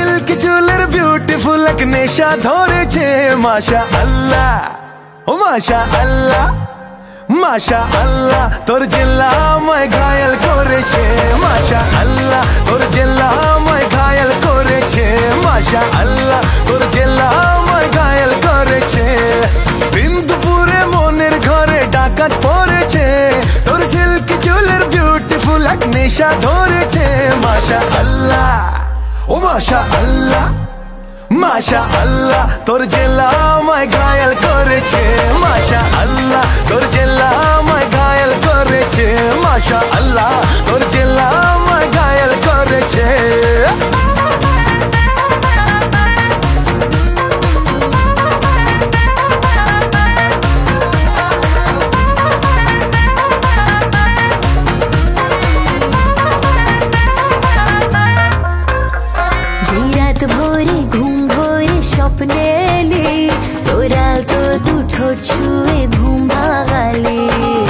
silky চুলের beautiful এক নেশা ধরেছে মাশা আল্লাহ ও মাশা আল্লাহ মাশা আল্লাহ তোর জেল্লা আমায় ঘায়েল করেছে মাশা আল্লাহ তোর জেল্লা আমায় ঘায়েল করেছে মাশা আল্লাহ তোর জেল্লা আমায় ঘায়েল করেছে বিন্দুপুরে মনের ঘরে ডাকাত পড়েছে তোর সিল্কি চুলের বিউটিফুল এক নেশা ধরেছে মাশা আল্লাহ ও মাশা আল্লাহ মাশা আল্লাহ তোর জেল্লা আমায় ঘায়েল করেছে মাশা আল্লাহ তোর জেল্লা আমায় ঘায়েল করেছে মাশা আল্লাহ তোর জেল্লা আমায় ঘায়েল করেছে রাত ভোরে ঘুম ভোরে স্বপ্নে এলে তোরা তো দুটো ছুঁয়ে ঘুম ভাগালে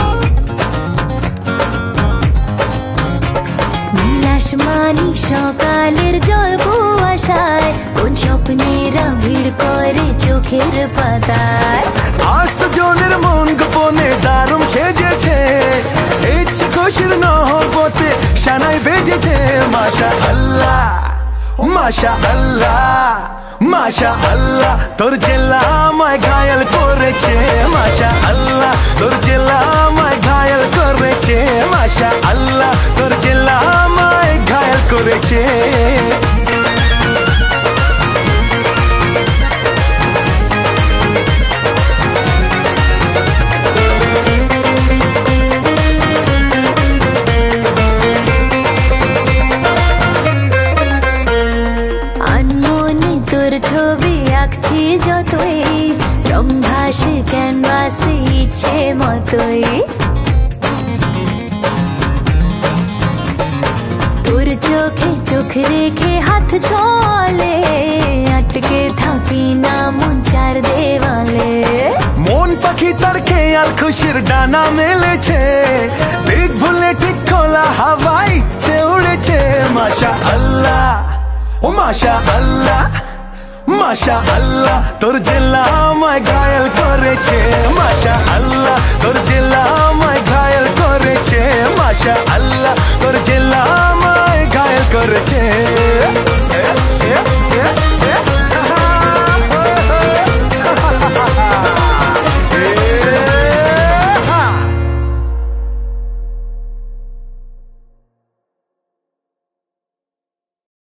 নীলাশ মানি সকালের জল কুয়াশায় কোন স্বপ্নেরা ভিড় করে চোখের পাতায় আজ তো জনের মন গোপনে দারুণ সেজেছে ইচ্ছে খুশির নহবতে শানাই বেজেছে মাশা আল্লাহ মাশা আল্লাহ মাশা আল্লাহ তোর জেল্লা আমায় ঘায়েল করেছে মাশা আল্লাহ তোর জেল্লা আমায় ঘায়েল করেছে মাশা আল্লাহ তোর জেল্লা আমায় ঘায়েল করেছে ছবি আঁকছি যতই রং ভাসে ক্যানভাসে ইচ্ছে মতোই তোর চোখে চোখ রেখে হাত ছলে আটকে থাকি না মন চার দেওয়ালে মন পাখি তার খেয়াল খুশির ডানা মেলেছে দিক ভুলে ঠিক খোলা হাওয়া ইচ্ছে উড়েছে মাশা আল্লাহ ও মাশা আল্লাহ মাশা আল্লাহ তোর জেল্লা আমায় ঘায়েল করেছে মাশা আল্লাহ তোর জেল্লা আমায় ঘায়েল করেছে মাশা আল্লাহ তোর জেল্লা আমায় ঘায়েল করেছে